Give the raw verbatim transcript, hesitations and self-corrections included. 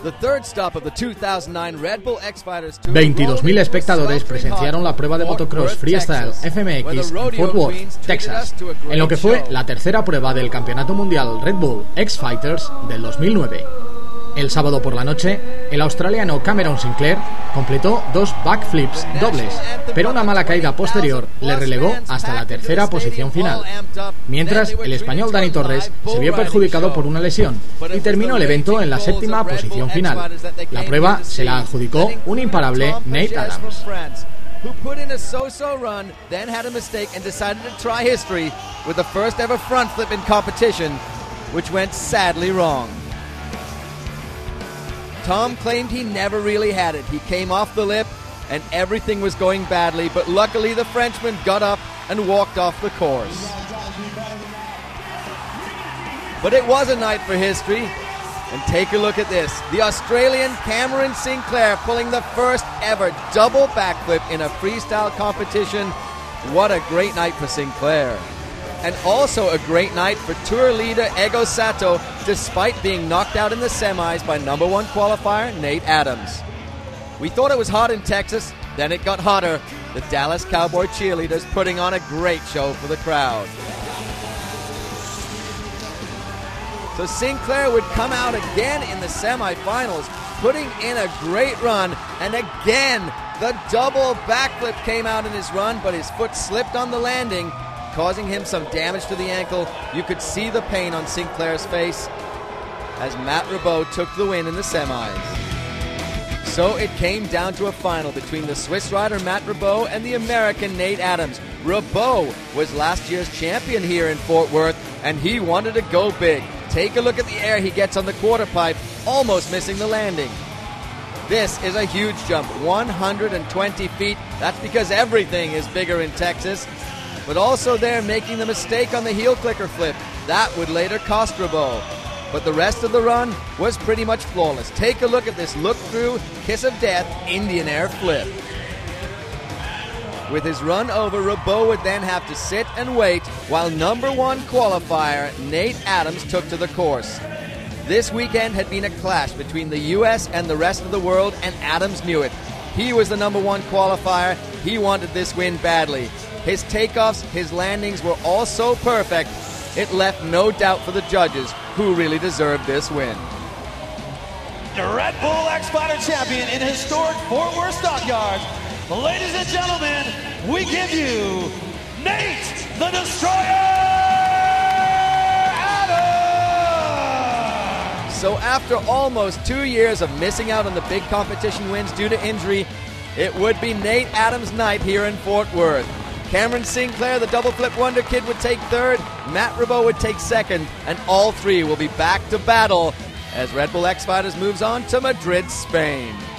veintidós mil espectadores presenciaron la prueba de motocross freestyle F M X en Fort Worth, Texas, en lo que fue la tercera prueba del Campeonato Mundial Red Bull X Fighters del dos mil nueve. El sábado por la noche, el australiano Cameron Sinclair completó dos backflips dobles, pero una mala caída posterior le relegó hasta la tercera posición final, mientras el español Dani Torres se vio perjudicado por una lesión y terminó el evento en la séptima posición final. La prueba se la adjudicó un imparable Nate Adams. Who put in a so-so run, then had a mistake and decided to try history with the first ever front flip in competition, which went sadly wrong. Tom claimed he never really had it. He came off the lip and everything was going badly, but luckily the Frenchman got up and walked off the course. But it was a night for history. And take a look at this. The Australian Cameron Sinclair pulling the first ever double backflip in a freestyle competition. What a great night for Sinclair. And also a great night for tour leader Ego Sato, despite being knocked out in the semis by number one qualifier Nate Adams. We thought it was hot in Texas, then it got hotter. The Dallas Cowboy cheerleaders putting on a great show for the crowd. So Sinclair would come out again in the semifinals, putting in a great run, and again the double backflip came out in his run, but his foot slipped on the landing, causing him some damage to the ankle. You could see the pain on Sinclair's face as Matt Ribot took the win in the semis. So it came down to a final between the Swiss rider Matt Ribot and the American Nate Adams. Ribot was last year's champion here in Fort Worth, and he wanted to go big. Take a look at the air he gets on the quarter pipe, almost missing the landing. This is a huge jump, one hundred twenty feet. That's because everything is bigger in Texas. But also there making the mistake on the heel clicker flip. That would later cost Ribot. But the rest of the run was pretty much flawless. Take a look at this look-through, kiss of death, Indian air flip. With his run over, Ribot would then have to sit and wait while number one qualifier Nate Adams took to the course. This weekend had been a clash between the U S and the rest of the world, and Adams knew it. He was the number one qualifier. He wanted this win badly. His takeoffs, his landings were all so perfect, it left no doubt for the judges who really deserved this win. The Red Bull X-Fighter champion in historic Fort Worth Stockyards. Ladies and gentlemen, we give you Nate the Destroyer Adams! So after almost two years of missing out on the big competition wins due to injury, it would be Nate Adams' night here in Fort Worth. Cameron Sinclair, the double flip wonder kid, would take third, Matt Ribot would take second, and all three will be back to battle as Red Bull X Fighters moves on to Madrid, Spain.